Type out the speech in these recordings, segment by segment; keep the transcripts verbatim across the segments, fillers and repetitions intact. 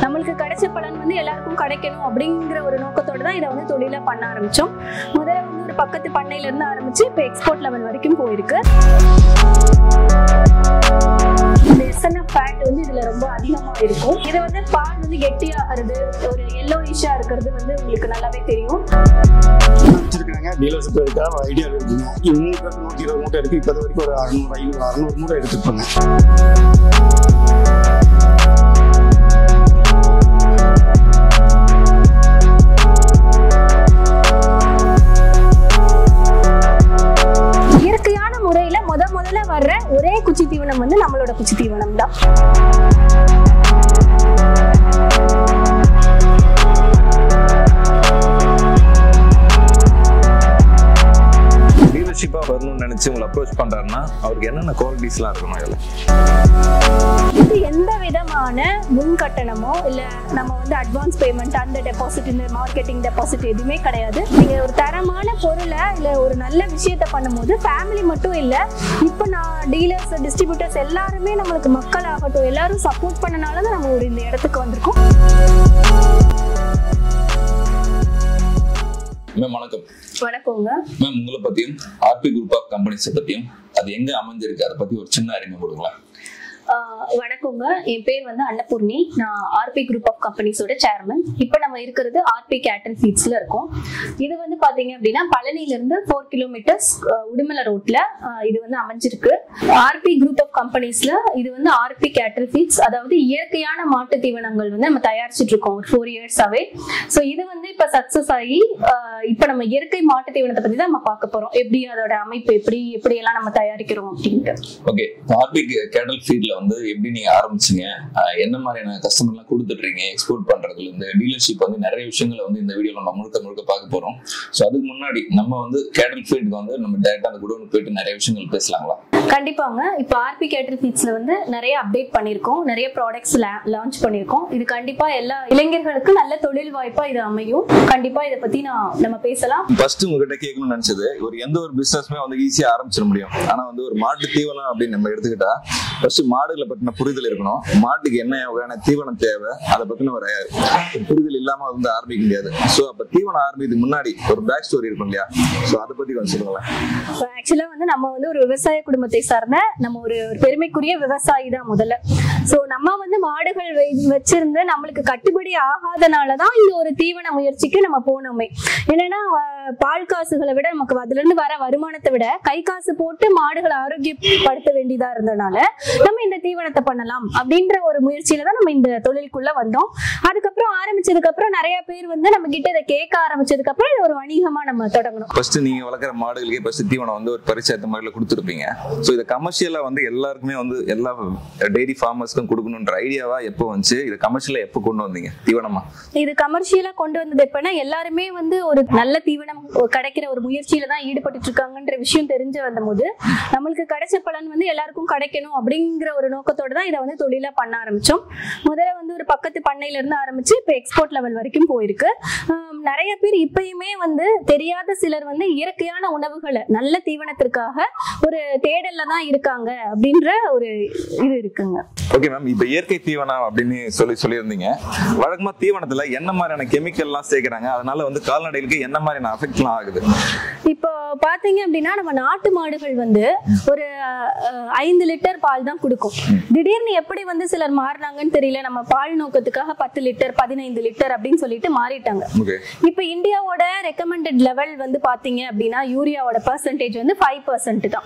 நம்மளுக்கு கிடைச்ச பலன் வந்து எல்லாருக்கும் கிடைக்கணும் அப்படிங்கிற ஒரு நோக்கத்தோட தான் இதை வந்து தொழிலா பண்ண ஆரம்பிச்சோம். முதல்ல வந்து ஒரு பக்கத்து பண்ணையில இருந்து ஆரம்பிச்சு இப்போ எக்ஸ்போர்ட் லெவல் வரைக்கும் போயிருக்கு. இந்த எஸ்என்எஃப் ஃபேட் வந்து இதுல ரொம்ப அதிகமா இருக்கும். இது வந்து பால் வந்து கெட்டியாகிறது, ஒரு எல்லோயிஷா இருக்கிறது வந்து உங்களுக்கு நல்லாவே தெரியும். வச்சிருக்காங்க டீலர்ஸ் போயிருக்கா ஐடியா இருக்குங்க. இன்னும் நூற்றி இருபது மூட்டை இருக்கு. இப்போ வரைக்கும் ஒரு அறுநூறு ஐநூறு அறுநூறு மூட்டை எடுத்துருப்பாங்க. இயற்கையான முறையில முத முதல்ல வர்ற ஒரே குச்சி தீவனம் வந்து நம்மளோட குச்சி தீவனம் தான். டீலர்ஷிப்பா வரணும்னு நினைச்சு உங்களை அப்ரோச் பண்றாருன்னா அவருக்கு என்னென்ன குவாலிட்டிஸ்லாம் இருக்கணும்? இதுல இது எந்த விதமான முன் கட்டணமோ இல்ல நம்ம வந்து அட்வான்ஸ் பேமெண்ட், அந்த டெபாசிட், இந்த மார்க்கெட்டிங் டெபாசிட் எதுவுமே கிடையாது. நீங்க ஒரு தரமான பொருளை இல்ல ஒரு நல்ல விஷயத்த பண்ணும்போது ஃபேமிலி மட்டும் இல்ல, இப்போ நான் டீலர்ஸ் டிஸ்ட்ரிபியூட்டர்ஸ் எல்லாருமே நம்மளுக்கு மக்கள் ஆகட்டும் எல்லாரும் சப்போர்ட் பண்ணனால தான் நம்ம ஒரு இந்த இடத்துக்கு வந்திருக்கோம். மேம் வணக்கம். வணக்கங்க மேம், உங்களை பத்தியும் ஆர்பி குரூப் ஆஃப் கம்பெனிஸ் பத்தியும் அது எங்க அமைஞ்சிருக்கு அதை பத்தி ஒரு சின்ன அறிமுகம் கொடுங்களா? வணக்கங்க, என் பேர் வந்து அன்னபூர்ணி. நான் ஆர்பி குரூப் ஆஃப் கம்பெனிஸோட சேர்மன். இப்போ நம்ம இருக்கிறது ஆர்பி கேட்டல் ஃபீட்ஸ்ல இருக்கோம். இது வந்து பாத்தீங்க அப்படின்னா பழனில இருந்து ஃபோர் கிலோமீட்டர்ஸ் உடுமலை ரோட்ல இது வந்து அமைஞ்சிருக்கு. ஆர்பி குரூப் ஆஃப் கம்பெனிஸ்ல இது வந்து ஆர்பி கேட்டல் ஃபீட்ஸ், அதாவது இயற்கையான மாட்டு தீவனங்கள் வந்து நம்ம தயாரிச்சுட்டு இருக்கோம் ஒரு ஃபோர் இயர்ஸாவே. ஸோ இது வந்து இப்ப சக்சஸ் ஆகி இப்ப நம்ம இயற்கை மாட்டு தீவனத்தை பத்தி தான் நம்ம பார்க்க போறோம். எப்படி அதோட அமைப்பு, எப்படி எப்படி எல்லாம் நம்ம தயாரிக்கிறோம் அப்படின்ட்டு. ஓகே, ஆர்பி கேட்டல் ஃபீட்ல வந்து எப்படி நீங்க ஆரம்பிச்சீங்க, என்ன மாதிரியான கஸ்டமர் எல்லாம் கொடுத்துட்டு இருக்கீங்க, எக்ஸ்போர்ட் பண்றதுல இருந்து டீலர்ஷிப் வந்து நிறைய விஷயங்களை வந்து இந்த வீடியோல நம்ம முழுக்க முழுக்க பார்க்க போறோம். சோ அதுக்கு முன்னாடி நம்ம வந்து கேட்டல் ஃபீட்க்கு வந்து நம்ம டைரக்டா அந்த குடோனுக்கு போயிட்டு நிறைய விஷயங்கள் பேசலாங்களா? கண்டிப்பாங்க. இப்போ ஆர்பி கேட்டல் ஃபீட்ஸ்ல வந்து நிறைய அப்டேட் பண்ணிருக்கோம், நிறைய ப்ராடக்ட்ஸ் லான்ச் பண்ணிருக்கோம். இது கண்டிப்பா எல்லா இளைஞர்களுக்கும் நல்ல தொழில் வாய்ப்பா இது அமையும். கண்டிப்பா இதை பத்தி நான் நம்ம பேசலாம். ஃபர்ஸ்ட் உங்ககிட்ட கேட்கணும்னு நினைச்சது, ஒரு எந்த ஒரு பிசினஸ்மே வந்து ஈஸியா ஆரம்பிச்சிட முடியும். ஆனா வந்து ஒரு மாட்டு தீவனம் அப்படின்னு நம்ம எடுத்துக்கிட்டா ஃபர்ஸ்ட் மாடுகளை பத்தின புரிதல் இருக்கணும். மாட்டுக்கு என்ன வகையான தீவனம் தேவை அதை பத்தின ஒரு புரிதல் இல்லாம வந்து ஆரம்பிக்க முடியாது. சோ அப்ப தீவனம் ஆரம்பிக்கிறதுக்கு முன்னாடி ஒரு பேக் ஸ்டோரி இருக்கும் இல்லையா? சோ அதை பத்தி கொஞ்சம் சொல்லுங்களேன். ஆக்சுவலா வந்து நம்ம வந்து ஒரு விவசாய குடும்பத்தை சார்ந்த நம்ம ஒரு பெருமைக்குரிய விவசாயி தான் முதல்ல. சோ நம்ம வந்து மாடுகள் வச்சிருந்து நம்மளுக்கு கட்டுப்படி ஆகாதனாலதான் இந்த ஒரு தீவன முயற்சிக்கு நம்ம போனோமே. என்னன்னா பால் காசுகளை விட நமக்கு அதுல இருந்து வர வருமானத்தை விட கை காசு போட்டு மாடுகளை ஆரோக்கியப்படுத்த வேண்டியதா இருந்ததுனால நம்ம இந்த தீவனத்தை பண்ணலாம் அப்படின்ற ஒரு முயற்சியில தான் நம்ம இந்த தொழிலுக்குள்ள வந்தோம். அதுக்கப்புறம் ஆரம்பிச்சதுக்கு அப்புறம் நிறைய பேர் வந்து நம்ம கிட்ட இதை கேட்க ஆரம்பிச்சதுக்கு அப்புறம் இது ஒரு வணிகமா நம்ம தொடங்கணும். ஃபர்ஸ்ட் நீங்க வளர்க்குற மாடுகளுக்கே ஃபர்ஸ்ட் தீவனம் வந்து ஒரு பரிச்சயத்த முறையில கொடுத்துருப்பீங்க. ஸோ இதை கமர்ஷியலா வந்து எல்லாருக்குமே வந்து எல்லா டெய்ரி ஃபார்மர்ஸ்க்கும் கொடுக்கணுன்ற ஐடியாவா எப்போ வந்துச்சு? இது கமர்ஷியலா எப்போ கொண்டு வந்தீங்க தீவனமா? இது கமர்ஷியலா கொண்டு வந்தது எப்பன்னா எல்லாருமே வந்து ஒரு நல்ல தீவனம் கிடைக்கிற ஒரு முயற்சியில தான் ஈடுபட்டு இருக்காங்கன்ற விஷயம் தெரிஞ்சு வந்த போது நம்மளுக்கு கிடைச்ச பலன் வந்து எல்லாருக்கும் கிடைக்கணும் அப்படிங்கிற ஒரு நோக்கத்தோட தான் இதை வந்து தொழிலா பண்ண ஆரம்பிச்சோம். முதல்ல வந்து ஒரு பக்கத்து பண்ணையில இருந்து ஆரம்பிச்சு இப்போ எக்ஸ்போர்ட் லெவல் வரைக்கும் போயிருக்கு. நிறைய பேர் இப்பயுமே வந்து தெரியாத சிலர் வந்து இயற்கையான உணவுகளை நல்ல தீவனத்திற்காக ஒரு தேடல்ல தான் இருக்காங்க அப்படின்ற ஒரு இது இருக்குங்க. ஓகே மேம், இப்போ இயற்கை தீவனம் அப்படின்னு சொல்லி சொல்லியிருந்தீங்க. வழக்கமா தீவனத்துல என்ன மாதிரியான கெமிக்கல் எல்லாம் சேர்க்கிறாங்க, அதனால வந்து கால்நடைகளுக்கு என்ன மாதிரியான அஃபெக்ட் எல்லாம் ஆகுது? இப்போ பாத்தீங்க அப்படின்னா நம்ம நாட்டு மாடுகள் வந்து ஒரு ஐந்து லிட்டர் பால் தான் கொடுக்கும். திடீர்னு எப்படி வந்து சிலர் மாறினாங்கன்னு தெரியல. நம்ம பால் நோக்கத்துக்காக பத்து லிட்டர் பதினைந்து லிட்டர் அப்படின்னு சொல்லிட்டு மாறிட்டாங்க. இப்ப இந்தியாவோட ரெக்கமெண்டட் லெவல் வந்து பாத்தீங்க அப்படின்னா யூரியாவோட பெர்சன்டேஜ் வந்து ஃபைவ் பர்சன்ட் தான்.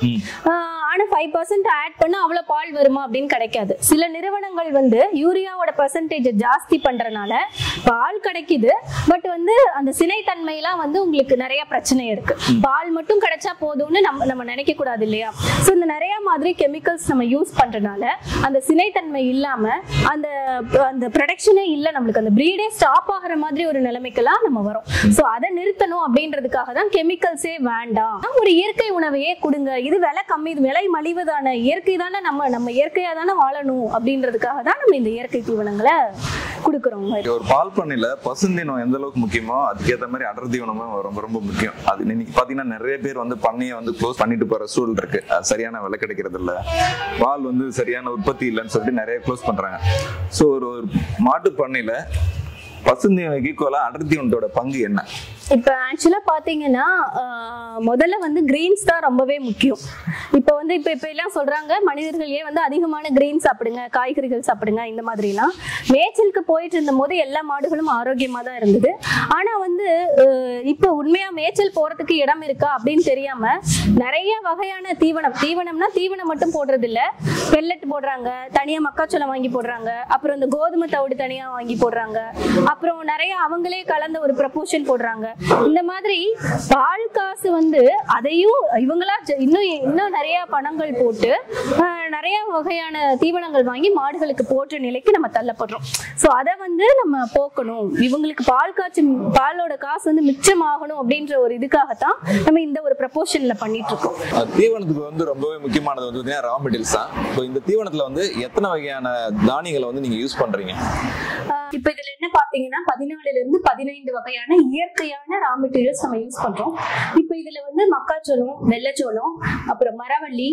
ஆனா ஃபைவ் பர்சன்ட் ஆட் பண்ண அவ்வளவு பால் வருமா அப்படின்னு கிடைக்காது. சில நிறுவனங்கள் வந்து யூரியாவோட பெர்சன்டேஜ் ஜாஸ்தி பண்றதுனால பால் கிடைக்குது, பட் வந்து அந்த சினைத்தன்மை எல்லாம் வந்து உங்களுக்கு நிறைய பிரச்சனை இருக்கு. பால் மட்டும் கிடைச்சா போதும்னு நம்ம நம்ம நினைக்க கூடாது இல்லையா? சோ இந்த நிறைய மாதிரி கெமிக்கல்ஸ் நம்ம யூஸ் பண்றதுனால அந்த சினைத்தன்மை இல்லாம அந்த அந்த ப்ரொடக்ஷனே இல்ல, நம்மளுக்கு அந்த பிரீடே ஸ்டாப் ஆகிற மாதிரி ஒரு நிலைமைக்கெல்லாம் நம்ம வரோம். சோ அதை நிறுத்தணும் அப்படின்றதுக்காக தான் கெமிக்கல்ஸே வேண்டாம், ஒரு இயற்கை உணவையே கொடுங்க, இது விலை கம்மி, விலை மலிவுதான, இயற்கை தானே, நம்ம நம்ம இயற்கையா தானே வாழணும் அப்படின்றதுக்காக தான் நம்ம இந்த இயற்கை தீவனங்களை கொடுக்குறோம். ஒரு பால் பண்ணையில பசுந்தீவனம் எந்த அளவுக்கு முக்கியமோ அதுக்கேற்ற மாதிரி அடர் தீவனமும் ரொம்ப ரொம்ப முக்கியம். அது இன்னைக்கு பாத்தீங்கன்னா நிறைய பேர் வந்து பண்ணையை வந்து க்ளோஸ் பண்ணிட்டு போற சூழல் இருக்கு. சரியான விலை கிடைக்கிறது இல்ல, பால் வந்து சரியான உற்பத்தி இல்லைன்னு சொல்லிட்டு நிறைய க்ளோஸ் பண்றாங்க. ஸோ ஒரு மாட்டு பண்ணையில பசுந்தீவனுக்கு ஈக்குவலா அடர் தீவனத்தோட பங்கு என்ன? இப்ப ஆக்சுவலா பாத்தீங்கன்னா முதல்ல வந்து கிரீன்ஸ் தான் ரொம்பவே முக்கியம். இப்ப வந்து இப்ப இப்ப எல்லாம் சொல்றாங்க மனிதர்களே வந்து அதிகமான கிரீன் சாப்பிடுங்க, காய்கறிகள் சாப்பிடுங்க இந்த மாதிரி எல்லாம். மேய்ச்சலுக்கு போயிட்டு இருந்த போது எல்லா மாடுகளும் ஆரோக்கியமா தான் இருந்தது. ஆனா வந்து இப்ப உண்மையா மேய்ச்சல் போறதுக்கு இடம் இருக்கா அப்படின்னு தெரியாம நிறைய வகையான தீவனம் தீவனம்னா தீவனம் மட்டும் போடுறது இல்ல, பெல்லட் போடுறாங்க, தனியா மக்காச்சோளம் வாங்கி போடுறாங்க, அப்புறம் இந்த கோதுமை தவிடு தனியா வாங்கி போடுறாங்க, அப்புறம் நிறைய அவங்களே கலந்த ஒரு ப்ரப்போர்ஷன் போடுறாங்க. இந்த மாதிரி பால் காசு வந்து அதையும் இவங்களா இன்னும் இன்னும் நிறைய பணங்கள் போட்டு நிறைய வகையான தீவனங்கள் வாங்கி மாடுகளுக்கு போற்ற நிலைக்கு நம்ம தள்ளப்படுறோம். சோ அதை வந்து நம்ம போக்கணும், இவங்களுக்கு பால் காய்ச்சி பாலோட காசு வந்து மிச்சமாகணும் அப்படின்ற ஒரு இதுக்காகத்தான் நம்ம இந்த ஒரு ப்ரப்போர்ஷன்ல பண்ணிட்டு இருக்கோம். தீவனத்துக்கு வந்து ரொம்பவே முக்கியமானது வந்து ரா மெட்டீரியல்ஸ் தான். இப்போ இந்த தீவனத்துல வந்து எத்தனை வகையான தானியங்களை வந்து நீங்க யூஸ் பண்றீங்க? இப்ப இதுல என்ன பாத்தீங்கன்னா பதினாலுல இருந்து பதினைந்து வகையான இயற்கையான ரா மெட்டீரியல்ஸ் நம்ம யூஸ் பண்றோம். இப்ப இதுல வந்து மக்காச்சோளம், வெள்ளச்சோளம், அப்புறம் மரவள்ளி,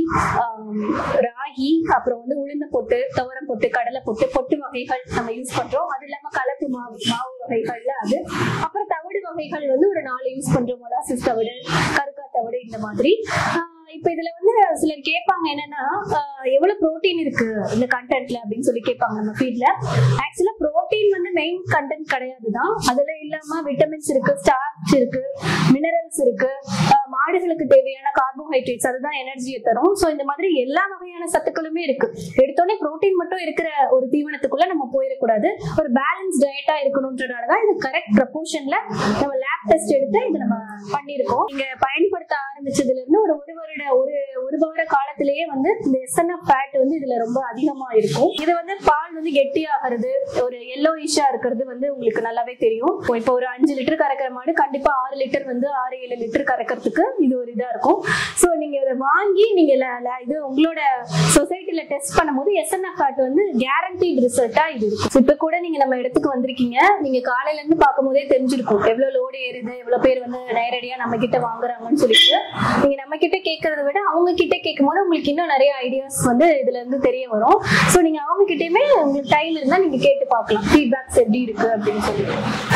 ராகி, அப்புறம் வந்து உளுந்து பொட்டு, துவரம் பொட்டு, கடலை பொட்டு, பொட்டு வகைகள் நம்ம யூஸ் பண்றோம். அது இல்லாம கலப்பு மாவு மாவு வகைகள்ல அது, அப்புறம் தவிடு வகைகள் வந்து ஒரு நாலு யூஸ் பண்றோம். மொலாசிஸ் தவிடு, கருக்கா தவிடு இந்த மாதிரி. இப்ப இதுல வந்து சிலர் கேட்பாங்க என்னன்னா எவ்வளவு புரோட்டீன் இருக்கு இந்த கண்டென்ட்ல அப்படின்னு சொல்லி கேட்பாங்க நம்ம ஃபீட்ல. ஆக்சுவலா புரோட்டீன் வந்து மெயின் கண்டென்ட் கிடையாதுதான். அதுல இல்லாம விட்டமின்ஸ் இருக்கு, ஸ்டார்ச் இருக்கு, மினரல்ஸ் இருக்கு, மாடுகளுக்கு தேவையான கார்போஹைட்ரேட்ஸ் அதுதான் எனர்ஜியை தரும். சோ இந்த மாதிரி எல்லா வகையான சத்துக்களுமே இருக்கு. எடுத்தோடனே புரோட்டீன் மட்டும் இருக்கிற ஒரு தீவனத்துக்குள்ள நம்ம போயிடக்கூடாது. ஒரு பேலன்ஸ் டயட்டா இருக்கணும்ன்றதுனாலதான் இது கரெக்ட் ப்ரப்போர்ஷன்ல நம்ம லேப் டெஸ்ட் எடுத்து இது நம்ம பண்ணிருக்கோம். நீங்க பயன்படுத்த ஆரம்பிச்சதுல இருந்து ஒரு ஒரு வருட ஒரு ஒரு வார காலத்திலேயே வந்து இந்த எஸ்என்எஃப் ஃபேட் வந்து இதுல ரொம்ப அதிகமா இருக்கும். இது வந்து பால் வந்து கெட்டியாகிறது, ஒரு எல்லோயிஷா இருக்கிறது வந்து உங்களுக்கு நல்லாவே தெரியும். இப்போ ஒரு அஞ்சு லிட்டர் கறக்கிற மாடு கண்டிப்பா ஆறு லிட்டர் வந்து ஆறு ஏழு லிட்டர் கறக்கிறதுக்கு இது ஒரு இதா இருக்கும். சோ நீங்க இதை வாங்கி நீங்க இது உங்களோட சொசைட்டில டெஸ்ட் பண்ணும்போது எஸ்என்எஃப் ஃபேட் வந்து கேரண்டீட் ரிசல்ட்டா இது இருக்கும். இப்ப கூட நீங்க நம்ம இடத்துக்கு வந்திருக்கீங்க, நீங்க காலையில இருந்து பார்க்கும் போதே தெரிஞ்சிருக்கும் எவ்வளவு லோடு ஏறுது, எவ்வளவு பேர் வந்து நேரடியா நம்ம கிட்ட வாங்குறாங்கன்னு சொல்லிட்டு. நீங்க நம்ம கிட்ட கேட்கறத விட அவங்க கிட்ட கேட்கும் போது உங்களுக்கு இன்னும் நிறைய ஐடியாஸ் வந்து இதுல இருந்து தெரிய வரும். சோ நீங்க அவங்க கிட்டயுமே உங்களுக்கு டைம் இருந்தா நீங்க கேட்டு பார்க்கலாம் ஃபீட்பேக்ஸ் எப்படி இருக்கு அப்படின்னு சொல்லிட்டு.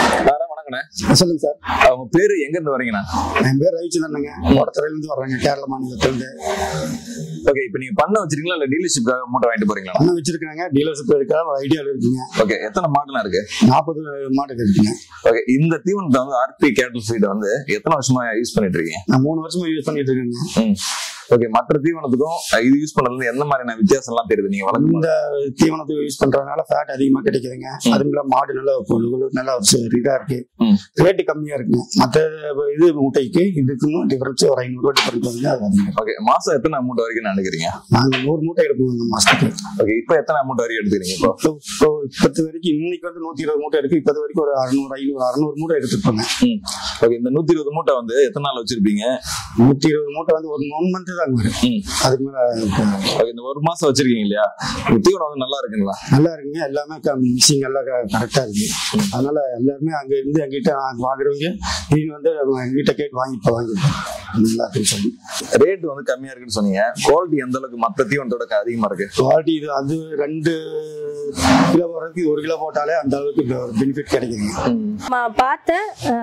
சொல்லுங்க சார். அவங்க பேரு எங்க இருந்து வரீங்கண்ணா? என் பேர் ரவிச்சந்திரனுங்க, கோடத்துறையில இருந்து வர்றாங்க, கேரள மாநிலத்துல இருந்து. ஓகே, இப்போ நீங்க பண்ண வச்சிருக்கீங்களா இல்ல டீலர்ஷிப்காக மூட்டை வாங்கிட்டு போறீங்களா? பண்ண வச்சிருக்காங்க, டீலர்ஷிப் இருக்கா, ஐடியால இருக்குங்க. ஓகே, எத்தனை மாடுலாம் இருக்கு? நாற்பது மாடு இருக்குங்க. ஓகே, இந்த தீவனத்தை வந்து ஆர்பி கேட்டல் ஃபீட் வந்து எத்தனை வருஷமா யூஸ் பண்ணிட்டு இருக்கீங்க? நான் மூணு வருஷமா யூஸ் பண்ணிட்டு இருக்கேங்க. ஓகே, மற்ற தீவனத்துக்கும் இது யூஸ் பண்றதுல எந்த மாதிரியான வித்தியாசம் எல்லாம் தெரியுது? நீங்க வளர்க்கும் இந்த தீவனத்தை யூஸ் பண்றதுனால ஃபேட் அதிகமா கிடைக்குதுங்க. அதுல மாடு நல்லா நல்லா இதா இருக்கு, ரேட்டு கம்மியா இருக்குங்க. மற்ற இது மூட்டைக்கு இதுக்கும் டிஃபரன்ஸ் ஒரு ஐநூறு ரூபாய் டிஃபரன்ஸ் வந்து அது. ஓகே, மாசம் எத்தனை அமௌண்ட் வரைக்கும் நினைக்கிறீங்க? நாங்க நூறு மூட்டை எடுப்போம் மாசத்துக்கு. ஓகே, இப்போ எத்தனை அமௌண்ட் வரைக்கும் எடுத்துக்கிறீங்க? இப்போ இப்பத்து வரைக்கும் இன்னைக்கு வந்து நூத்தி இருபது மூட்டை இருக்கு. இப்பது வரைக்கும் ஒரு அறுநூறு ஐநூறு அறுநூறு மூட்டை எடுத்துருப்பாங்க. ஓகே, இந்த நூத்தி இருபது மூட்டை வந்து எத்தனை நாள் வச்சிருப்பீங்க? நூத்தி இருபது மூட்டை வந்து ஒரு ஒன் மந்த் தான் வரும். அதுக்கு மேல இந்த ஒரு மாசம் வச்சிருக்கீங்க இல்லையா, தீவனம் வந்து நல்லா இருக்குங்களா? நல்லா இருக்குங்க, எல்லாமே மிக்சிங் எல்லாம் கரெக்டா இருக்கு. அதனால எல்லாருமே அங்க இருந்து எங்கிட்ட வாங்குறவங்க நீங்க வந்து எங்கிட்ட கேட்டு வாங்கிட்டு வாங்கிப்போம். நல்லா இருக்குன்னு சொல்லி ரேட் வந்து கம்மியா இருக்குன்னு சொன்னீங்க. குவாலிட்டி எந்த அளவுக்கு மற்ற தீவனத்தோட அதிகமா இருக்கு? குவாலிட்டி இது அது ரெண்டு கிலோ போடுறதுக்கு ஒரு கிலோ போட்டாலே அந்த அளவுக்கு பெனிஃபிட் கிடைக்குதுங்க. பார்த்த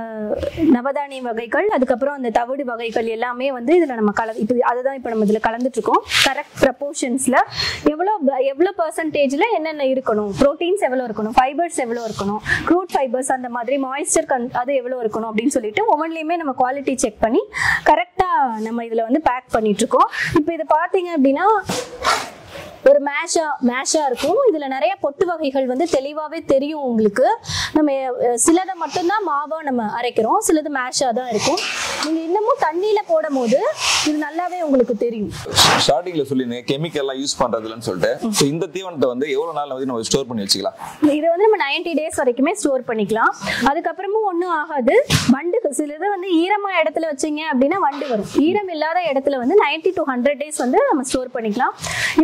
நவதானிய வகைகள், அதுக்கப்புறம் அந்த தவிடு வகைகள் எல்லாமே வந்து இதுல நம்ம கல இப்போ அதுதான் இப்போ நம்ம இதுல கலந்துட்டு இருக்கோம். கரெக்ட் ப்ரப்போர்ஷன்ஸ்ல எவ்வளோ எவ்வளோ பர்சன்டேஜ்ல என்னென்ன இருக்கணும், ப்ரோட்டீன்ஸ் எவ்வளோ இருக்கணும், ஃபைபர்ஸ் எவ்வளோ இருக்கணும், க்ரூட் ஃபைபர்ஸ் அந்த மாதிரி மாய்ஸ்சர் கன் அது எவ்வளோ இருக்கணும் அப்படின்னு சொல்லிட்டு ஒவ்வொன்றிலையுமே நம்ம குவாலிட்டி செக் பண்ணி கரெக்டா நம்ம இதுல வந்து பேக் பண்ணிட்டு இருக்கோம். இப்போ இதை பார்த்தீங்க அப்படின்னா ஒரு மேஷா மேஷா இருக்கும். இதுல நிறைய பொட்டு வகைகள் வந்து தெளிவாவே தெரியும் உங்களுக்கு. நம்ம சிலதை மட்டும்தான் மாவா நம்ம அரைக்கிறோம், சிலது மேஷா தான் இருக்கும். நீங்க இன்னமும் தண்ணியில போடும் போது இது நல்லாவே உங்களுக்கு தெரியும். ஸ்டார்டிங்ல சொல்லிருந்தீங்க கெமிக்கல் எல்லாம் யூஸ் பண்றதுலன்னு சொல்லிட்டு, இந்த தீவனத்தை வந்து எவ்வளவு நாள் வந்து நம்ம ஸ்டோர் பண்ணி வச்சுக்கலாம்? இதை வந்து நம்ம நைன்டி டேஸ் வரைக்குமே ஸ்டோர் பண்ணிக்கலாம். அதுக்கப்புறமும் ஒன்றும் ஆகாது. வண்டு சிலது வந்து ஈரமா இடத்துல வச்சீங்க அப்படின்னா வண்டு வரும். ஈரம் இல்லாத இடத்துல வந்து நைன்டி டு ஹண்ட்ரட் டேஸ் வந்து நம்ம ஸ்டோர் பண்ணிக்கலாம். இது வரைக்கும் நம்ம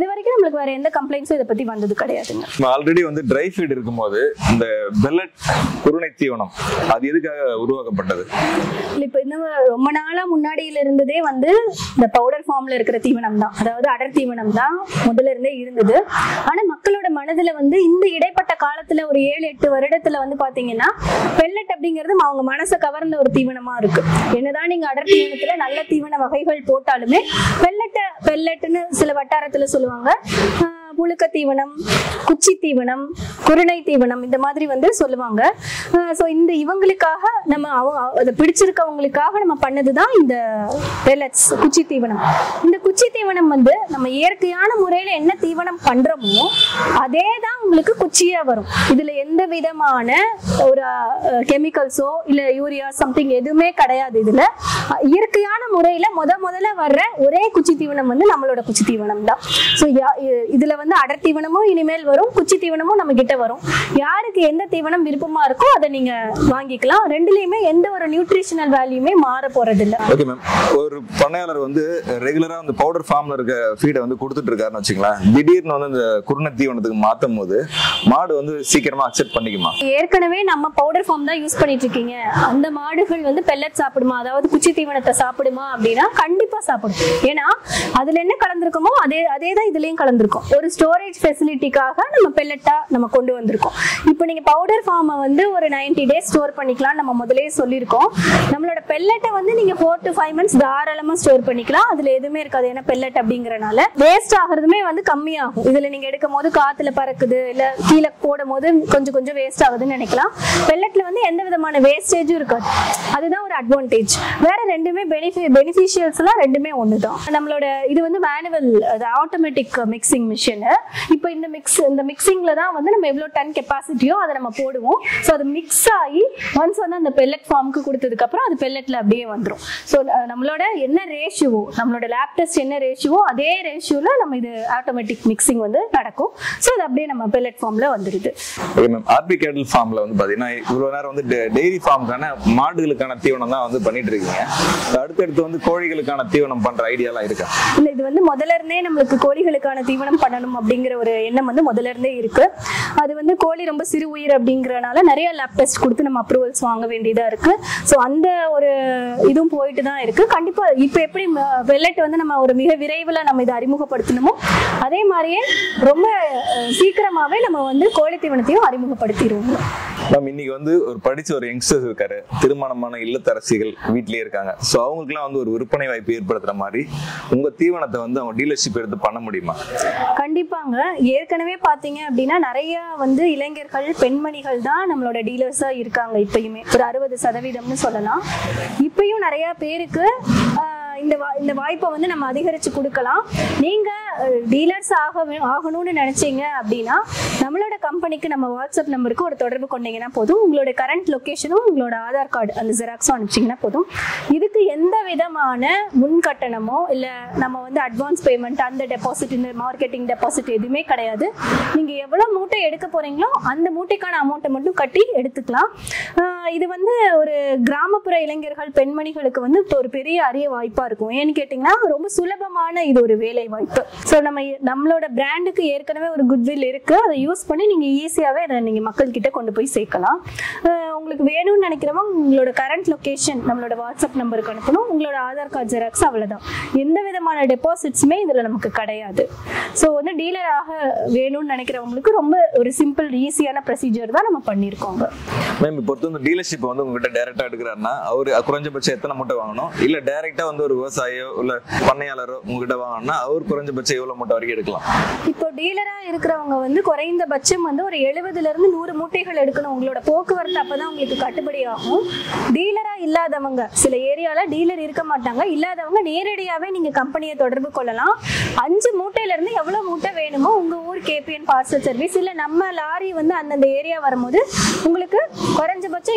நம்மளுக்கு வேற எந்த கம்ப்ளைண்ட்ஸும் இதை பத்தி வந்தது கிடையாதுங்க. ஆல்ரெடி வந்து ட்ரை ஃபீட் இருக்கும்போது இந்த பெல்லட் குருணை தீவனம் அது எதுக்காக உருவாக்கப்பட்டது? இப்ப இந்த ரொம்ப நாளா முன்னாடியில இருந்ததே வந்து இந்த பவுடர் ஃபார்ம்ல இருக்கிற தீவனம் தான், அதாவது அடர் தீவனம் தான் முதல்ல இருந்தே இருந்தது. ஆனா மக்களோட மனதுல வந்து இந்த இடைப்பட்ட காலத்துல ஒரு ஏழு எட்டு வருடத்துல வந்து பாத்தீங்கன்னா பெல்லட் அப்படிங்கிறது அவங்க மனசை கவர்ந்த ஒரு தீவனமா இருக்கு. என்னதான் நீங்க அடர் தீவனத்துல நல்ல தீவன வகைகள் போட்டாலுமே பெல்லட் பெல்லட்னு சில வட்டாரத்துல சொல்லுவாங்க. புழுக்க தீவனம், குச்சி தீவனம், குருணை தீவனம் இந்த மாதிரி வந்து சொல்லுவாங்க. ஸோ இந்த இவங்களுக்காக நம்ம அவங்க அதை பிடிச்சிருக்கவங்களுக்காக நம்ம பண்ணதுதான் இந்த பெல்லட்ஸ் குச்சி தீவனம். இந்த குச்சி தீவனம் வந்து நம்ம இயற்கையான முறையில என்ன தீவனம் பண்றோமோ அதே தான் உங்களுக்கு குச்சியா வரும். இதுல எந்த விதமான ஒரு கெமிக்கல்ஸோ இல்ல யூரியா சம்திங் எதுவுமே கிடையாது. இதுல இயற்கையான முறையில முத முதல்ல வர்ற ஒரே குச்சி தீவனம் வந்து நம்மளோட குச்சி தீவனம் தான். ஸோ இதுல வந்து அடர் தீவனமும் இனிமேல் வரும், குச்சி தீவனமும் நம்ம கிட்ட வரும். யாருக்கு எந்த தீவனம் விருப்பமா இருக்கோ அதை நீங்க வாங்கிக்கலாம். ரெண்டுலயுமே எந்த ஒரு நியூட்ரிஷனல் வேல்யூமே மாற போறது இல்ல. ஓகே மேம், ஒரு பண்ணையாளர் வந்து ரெகுலரா அந்த பவுடர் ஃபார்ம்ல இருக்க ஃபீடை வந்து கொடுத்துட்டு இருக்காருன்னு வச்சுக்கலாம், திடீர்னு வந்து இந்த குருணை தீவனத்துக்கு மாத்தும் போது மாடு வந்து சீக்கிரமா அக்செப்ட் பண்ணிக்குமா? ஏற்கனவே நம்ம பவுடர் ஃபார்ம் தான் யூஸ் பண்ணிட்டு இருக்கீங்க, அந்த மாடுகள் வந்து பெல்லட் சாப்பிடுமா, அதாவது குச்சி தீவனத்தை சாப்பிடுமா அப்படின்னா கண்டிப்பா சாப்பிடும். ஏன்னா அதுல என்ன கலந்துருக்கோமோ அதே அதே தான் இதுலயும் கலந்துருக்கும். ஒரு ஸ்டோரேஜ் ஃபெசிலிட்டிக்காக நம்ம பெல்லட்டா நம்ம கொண்டு வந்திருக்கோம். இப்போ நீங்க பவுடர் ஃபார்மை வந்து ஒரு நைன்டி டேஸ் ஸ்டோர் பண்ணிக்கலாம் நம்ம முதலே சொல்லியிருக்கோம். நம்மளோட பெல்லட்டை வந்து நீங்க ஃபோர் டு ஃபைவ் மந்த்ஸ் தாராளமா ஸ்டோர் பண்ணிக்கலாம். அதுல எதுவுமே இருக்காது. ஏன்னா பெல்லட் அப்படிங்கறனால வேஸ்ட் ஆகுறதுமே வந்து கம்மியாகும். இதுல நீங்க எடுக்கும் போது காத்துல பறக்குது இல்ல கீழே போடும் போது கொஞ்சம் கொஞ்சம் வேஸ்ட் ஆகுதுன்னு நினைக்கலாம். பெல்லட்ல வந்து எந்த விதமான வேஸ்டேஜும் இருக்காது. அதுதான் ஒரு அட்வான்டேஜ். வேற ரெண்டுமே பெனிஃபி பெனிஃபிஷியல்ஸ் எல்லாம் ரெண்டுமே ஒண்ணுதான். நம்மளோட இது வந்து மேனுவல் ஆட்டோமேட்டிக் மிக்சிங் மிஷின். இப்போ இந்த மிக்ஸ் இந்த மிக்சிங்ல தான் வந்து நம்ம எவ்வளவு டன் கெப்பாசிட்டியோ அதை நம்ம போடுவோம். ஸோ அது மிக்ஸ் ஆகி ஒன்ஸ் வந்து அந்த பெல்லட் ஃபார்முக்கு கொடுத்ததுக்கு அப்புறம் அது பெல்லட்ல அப்படியே வந்துடும். ஸோ நம்மளோட என்ன ரேஷியோ, நம்மளோட லேப் டெஸ்ட் என்ன ரேஷியோ அதே ரேஷியோல நம்ம இது ஆட்டோமேட்டிக் மிக்சிங் வந்து நடக்கும். ஸோ அது அப்படியே நம்ம பெல்லட் ஃபார்ம்ல வந்துடுது. ஓகே மேம், ஆர்பி கேட்டில் ஃபார்ம்ல வந்து பாத்தீங்கன்னா இவ்வளவு நேரம் வந்து டெய்ரி ஃபார்முக்கான மாடுகளுக்கான தீவனம் தான் வந்து பண்ணிட்டு இருக்கீங்க. அடுத்தடுத்து வந்து கோழிகளுக்கான தீவனம் பண்ற ஐடியாலாம் இருக்கா? இல்ல, இது வந்து முதல்ல இருந்தே நம்மளுக்கு கோழிகளுக்கான தீவனம் பண்ணணும் அப்படிங்கிற ஒரு எண்ணம் வந்து முதல்ல இருந்தே இருக்கு. அது வந்து கோழி ரொம்ப சிறு உயிர் அப்படிங்கறனால நிறைய லேப் டெஸ்ட் கொடுத்து நம்ம அப்ரூவல்ஸ் வாங்க வேண்டியதா இருக்கு. ஸோ அந்த ஒரு இதுவும் போயிட்டு தான் இருக்கு. கண்டிப்பா இப்ப எப்படி பெல்லட் வந்து நம்ம ஒரு மிக விரைவில் நம்ம இதை அறிமுகப்படுத்தணுமோ அதே மாதிரியே ரொம்ப சீக்கிரமாவே நம்ம வந்து கோழி தீவனத்தையும் அறிமுகப்படுத்திடுவோம். மேம், இன்னைக்கு வந்து ஒரு படிச்ச ஒரு யங்ஸ்டர்ஸ் இருக்காரு, திருமணமான இல்லத்தரசிகள் வீட்லயே இருக்காங்க. ஸோ அவங்களுக்குலாம் வந்து ஒரு விற்பனை வாய்ப்பு ஏற்படுத்துற மாதிரி உங்க தீவனத்தை வந்து அவங்க டீலர்ஷிப் எடுத்து பண்ண முடியுமா? கண்டிப்பாங்க. ஏற்கனவே பாத்தீங்க அப்படின்னா நிறைய வந்து இளைஞர்கள் பெண்மணிகள் தான் நம்மளோட டீலர்ஸா இருக்காங்க. இப்பயுமே ஒரு அறுபது சதவீதம்னு சொல்லலாம். இப்பயும் நிறைய பேருக்கு இந்த இந்த வாய்ப்பை வந்து நம்ம அதிகரிச்சு கொடுக்கலாம். நீங்க டீலர்ஸ் ஆக ஆகணும்னு நினைச்சீங்க அப்படின்னா நம்மளோட கம்பெனிக்கு நம்ம வாட்ஸ்அப் நம்பருக்கு ஒரு தொடர்பு கொண்டீங்கன்னா போதும். உங்களோட கரண்ட் லொகேஷனும் உங்களோட ஆதார் கார்டு அந்த ஜெராக்ஸும் அனுப்பிச்சிங்கன்னா போதும். இதுக்கு எந்த விதமான முன் கட்டணமோ இல்லை நம்ம வந்து அட்வான்ஸ் பேமெண்ட் அந்த டெபாசிட் இந்த மார்க்கெட்டிங் டெபாசிட் எதுவுமே கிடையாது. நீங்க எவ்வளவு மூட்டை எடுக்க போறீங்களோ அந்த மூட்டைக்கான அமௌண்ட்டை மட்டும் கட்டி எடுத்துக்கலாம். இது வந்து ஒரு கிராமப்புற இளைஞர்கள் பெண்மணிகளுக்கு வந்து ஒரு பெரிய அரிய வாய்ப்பா இருக்கும். ஏன்னு கேட்டீங்கன்னா ரொம்ப சுலபமான இது ஒரு வேலை வாய்ப்பு. ஸோ நம்ம நம்மளோட பிராண்டுக்கு ஏற்கனவே ஒரு குட்வில் இருக்கு. அதை யூஸ் பண்ணி நீங்க ஈஸியாவே அதை நீங்க மக்கள் கிட்ட கொண்டு போய் சேர்க்கலாம். உங்களுக்கு வேணும்னு நினைக்கிறவங்க உங்களோட கரண்ட் லொகேஷன் நம்மளோட வாட்ஸ்அப் நம்பருக்கு அனுப்பணும். உங்களோட ஆதார் கார்டு ஜெராக்ஸ், அவ்வளவுதான். எந்த விதமான டெபாசிட்ஸுமே இதுல நமக்கு கிடையாது. ஸோ வந்து டீலராக வேணும்னு நினைக்கிறவங்களுக்கு ரொம்ப ஒரு சிம்பிள் ஈஸியான ப்ரொசீஜர் தான் நம்ம பண்ணியிருக்கோங்க. மேம், இப்போ ஒருத்தர் டீலர்ஷிப் வந்து உங்ககிட்ட டைரக்டா எடுக்கிறாருன்னா அவரு குறைஞ்சபட்சம் எத்தனை மூட்டை வாங்கணும்? இல்ல டைரக்டா வந்து ஒரு விவசாயியோ இல்ல பண்ணையாளரோ உங்ககிட்ட வாங்கணும்னா அவர் குறைஞ்சபட்சம் எவ்வளவு மூட்டை வரைக்கும் எடுக்கலாம்? இப்போ டீலரா இருக்கிறவங்க வந்து குறைந்தபட்சம் வந்து ஒரு எழுபதுல இருந்து நூறு மூட்டைகள் எடுக்கணும். உங்களோட போக்குவரத்து அப்பதான் உங்களுக்கு கட்டுப்படி ஆகும். டீலரா இல்லாதவங்க, சில ஏரியால டீலர் இருக்க மாட்டாங்க, இல்லாதவங்க நேரடியாவே நீங்க கம்பெனியை தொடர்பு கொள்ளலாம். அஞ்சு மூட்டையில இருந்து எவ்வளவு மூட்டை வேணுமோ உங்க ஊர் கேபிஎன் பார்சல் சர்வீஸ் இல்ல நம்ம லாரி வந்து அந்தந்த ஏரியா வரும்போது உங்களுக்கு குறைஞ்சபட்சம்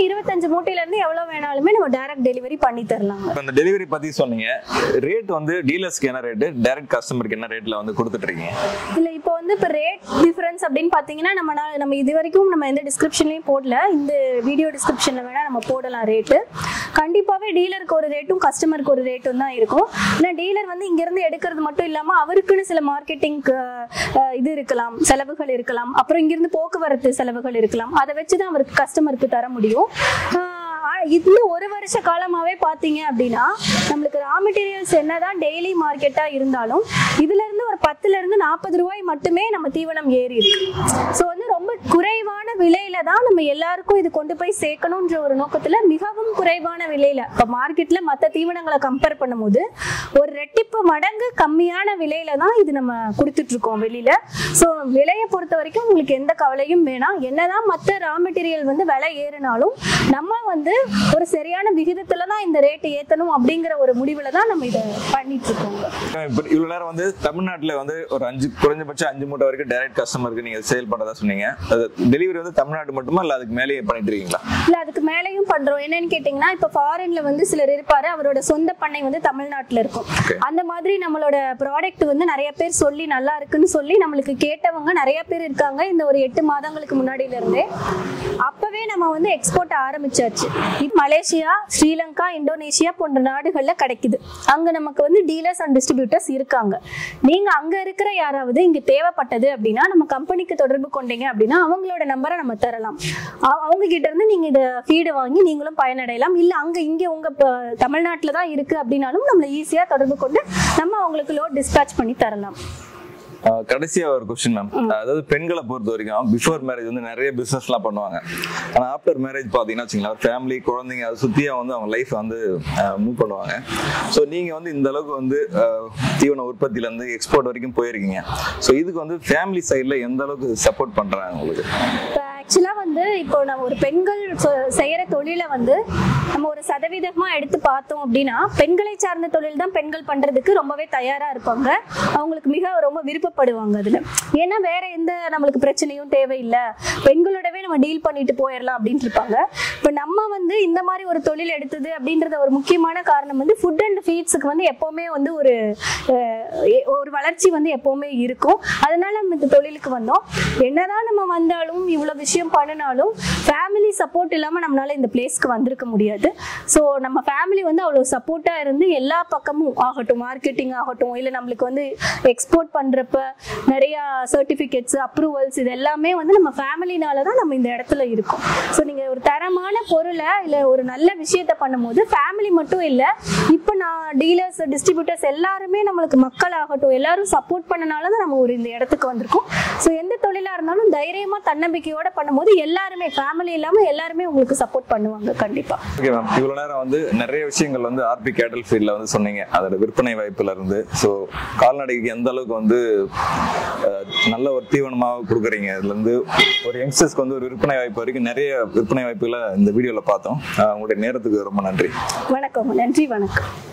இருபத்தஞ்சு மூட்டையில இருந்து எவ்வளவு வேணாலுமே நம்ம டைரக்ட் டெலிவரி பண்ணி தரலாம். இந்த டெலிவரி பத்தி சொன்னீங்க, ரேட் வந்து டீலர்ஸ்க்கு என்ன ரேட், டைரக்ட் கஸ்டமருக்கு என்ன ரேட்ல வந்து கொடுத்துட்டு இருக்கீங்க? இல்ல இப்போ வந்து இப்போ ரேட் டிஃபரன்ஸ் அப்படின்னு பாத்தீங்கன்னா நம்ம நம்ம இது வரைக்கும் நம்ம எந்த டிஸ்கிரிப்ஷன்லயும் போடல, இந்த வீடியோ டிஸ்கிரிப்ஷன்ல வேணா நம்ம போடலாம் ரேட்டு. கண்டிப்பாவே டீலருக்கு ஒரு ரேட்டும் கஸ்டமருக்கு ஒரு ரேட்டும் தான் இருக்கும். ஏன்னா டீலர் வந்து இங்க இருந்து எடுக்கிறது மட்டும் இல்லாம அவருக்குன்னு சில மார்க்கெட்டிங் இது இருக்கலாம், செலவுகள் இருக்கலாம், அப்புறம் இங்கிருந்து போக்குவரத்து செலவுகள் இருக்கலாம். அதை வச்சுதான் அவருக்கு கஸ்டமருக்கு தர முடியும். இது ஒரு வருஷ காலமாவே பாத்தீங்க அப்படின்னா நம்மளுக்கு ரா மெட்டீரியல்ஸ் என்னதான் டெய்லி மார்க்கெட்டா இருந்தாலும் இதுல இருந்து ஒரு பத்துல இருந்து நாற்பது ரூபாய் மட்டுமே நம்ம தீவனம் ஏறி இருக்கு. ஸோ வந்து ரொம்ப குறைவான விலையில தான் நம்ம எல்லாருக்கும் இது கொண்டு போய் சேர்க்கணும்ன்ற ஒரு நோக்கத்துல மிகவும் குறைவான விலையில இப்ப மார்க்கெட்ல மற்ற தீவனங்களை கம்பேர் பண்ணும்போது ஒரு ரெட்டிப்பு மடங்கு கம்மியான விலையில தான் இது நம்ம கொடுத்துட்டு இருக்கோம் வெளியில. ஸோ விலையை பொறுத்த வரைக்கும் உங்களுக்கு எந்த கவலையும் வேணாம். என்னதான் மற்ற ரா மெட்டீரியல் வந்து விலை ஏறினாலும் நம்ம வந்து ஒரு சரியான விகிதத்துல தான் இந்த ரேட் ஏத்தணும் அப்படிங்கிற ஒரு முடிவுல தான் நம்ம இதை பண்ணிட்டு இருக்கோம். இவ்வளவு நேரம் வந்து தமிழ்நாட்டுல வந்து ஒரு அஞ்சு குறைஞ்சபட்சம் அஞ்சு மூட்டை வரைக்கும் டைரக்ட் கஸ்டமருக்கு நீங்க சேல் பண்றதா சொன்னீங்க. டெலிவரி வந்து தமிழ்நாடு மட்டுமா இல்ல அதுக்கு மேலேயே பண்ணிட்டு இருக்கீங்களா? இல்ல அதுக்கு மேலேயும் பண்றோம். என்னன்னு கேட்டீங்கன்னா இப்ப ஃபாரின்ல வந்து சிலர் இருப்பாரு, அவரோட சொந்த பண்ணை வந்து தமிழ்நாட்டுல இருக்கும். அந்த மாதிரி நம்மளோட ப்ராடக்ட் வந்து நிறைய பேர் சொல்லி நல்லா இருக்குன்னு சொல்லி நம்மளுக்கு கேட்டவங்க நிறைய பேர் இருக்காங்க. இந்த ஒரு எட்டு மாதங்களுக்கு முன்னாடியில இருந்தே அப்பவே நம்ம வந்து எக்ஸ்போர்ட் ஆரம்பிச்சாச்சு. மலேசியா, ஸ்ரீலங்கா, இந்தோனேஷியா போன்ற நாடுகள்ல கிடைக்குது. அங்க நமக்கு வந்து டீலர்ஸ் அண்ட் டிஸ்ட்ரிபியூட்டர்ஸ் இருக்காங்க. நீங்க அங்க இருக்கிற யாராவது இங்க தேவைப்பட்டது அப்படின்னா நம்ம கம்பெனிக்கு தொடர்பு கொண்டீங்க அப்படின்னா அவங்களோட நம்பரை நம்ம தரலாம். அவங்க கிட்ட இருந்து நீங்க இத ஃபீடு வாங்கி நீங்களும் பயனடையலாம். இல்ல அங்க இங்க உங்க தமிழ்நாட்டுல தான் இருக்கு அப்படின்னாலும் நம்மள ஈஸியா தொடர்பு கொண்டு நம்ம அவங்களுக்கு லோட் டிஸ்பேட்ச் பண்ணி தரலாம். கடைசியா ஒரு கொஸ்டின் மேம், அதாவது பெண்களை பொறுத்த வரைக்கும் பிஃபோர் மேரேஜ் வந்து நிறைய பிசினஸ் எல்லாம் பண்ணுவாங்க. ஆனா ஆஃப்டர் மேரேஜ் பாத்தீங்கன்னா வச்சுங்களேன், ஃபேமிலி, குழந்தைங்க அது சுத்தியா வந்து அவங்க லைஃப் வந்து மூவ் பண்ணுவாங்க. ஸோ நீங்க வந்து இந்த அளவுக்கு வந்து தீவன உற்பத்தியில இருந்து எக்ஸ்போர்ட் வரைக்கும் போயிருக்கீங்க. ஸோ இதுக்கு வந்து ஃபேமிலி சைட்ல எந்த அளவுக்கு சப்போர்ட் பண்றாங்க உங்களுக்கு? ஆக்சுவலா வந்து இப்போ நம்ம ஒரு பெண்கள் செய்யற தொழிலை வந்து நம்ம ஒரு சதவீதமா எடுத்து பார்த்தோம் அப்படின்னா பெண்களை சார்ந்த தொழில் தான் பெண்கள் பண்றதுக்கு ரொம்பவே தயாரா இருப்பாங்க. அவங்களுக்கு மிக ரொம்ப விருப்பப்படுவாங்க அதுல. ஏன்னா வேற எந்த நம்மளுக்கு பிரச்சனையும் தேவையில்லை, பெண்களோடவே நம்ம டீல் பண்ணிட்டு போயிடலாம் அப்படின்னு இருப்பாங்க. இப்போ நம்ம வந்து இந்த மாதிரி ஒரு தொழில் எடுத்தது அப்படின்றத ஒரு முக்கியமான காரணம் வந்து ஃபுட் அண்ட் ஃபீட்ஸுக்கு வந்து எப்பவுமே வந்து ஒரு ஒரு வளர்ச்சி வந்து எப்பவுமே இருக்கும். அதனால நம்ம இந்த தொழிலுக்கு வந்தோம். என்னதான் நம்ம வந்தாலும் இவ்வளவு விஷயம் பண்ணினாலும் ஃபேமிலி சப்போர்ட் இல்லாம நம்மளால இந்த பிளேஸ்க்கு வந்திருக்க முடியாது. ஸோ நம்ம ஃபேமிலி வந்து அவ்வளவு சப்போர்ட்டா இருந்து எல்லா பக்கமும் ஆகட்டும், மார்க்கெட்டிங் ஆகட்டும், இல்லை நம்மளுக்கு வந்து எக்ஸ்போர்ட் பண்றப்ப நிறைய சர்டிபிகேட்ஸ், அப்ரூவல்ஸ், இது எல்லாமே வந்து நம்ம ஃபேமிலினால தான் நம்ம இந்த இடத்துல இருக்கோம். ஸோ நீங்க ஒரு தரமான பொருளை இல்லை ஒரு நல்ல விஷயத்த பண்ணும்போது ஃபேமிலி மட்டும் இல்லை, இப்போ நான் டீலர்ஸ், டிஸ்ட்ரிபியூட்டர்ஸ் எல்லாருமே நம்மளுக்கு மக்கள் ஆகட்டும் எல்லாரும் சப்போர்ட் பண்ணனால தான் நம்ம ஒரு இந்த இடத்துக்கு வந்திருக்கோம். ஸோ எந்த தொழிலா இருந்தாலும் தைரியமா தன்னம்பிக்கையோட பண்ணும்போது எல்லாருமே ஃபேமிலி இல்லாம எல்லாருமே உங்களுக்கு சப்போர்ட் பண்ணுவாங்க கண்டிப்பா. ஓகே மேம், இவ்வளவு நேரம் வந்து நிறைய விஷயங்கள் வந்து ஆர்பி கேட்டல் ஃபீல்ட்ல வந்து சொன்னீங்க, அதோட விற்பனை வாய்ப்புல இருந்து. ஸோ கால்நடைக்கு எந்த அளவுக்கு வந்து நல்ல ஒரு தீவனமாக கொடுக்குறீங்க, இதுல இருந்து ஒரு யங்ஸ்டர்ஸ்க்கு வந்து ஒரு விற்பனை வாய்ப்பு வரைக்கும் நிறைய விற்பனை வாய்ப்புகளை இந்த வீடியோல பார்த்தோம். உங்களுடைய நேரத்துக்கு ரொம்ப நன்றி. வணக்கம். நன்றி, வணக்கம்.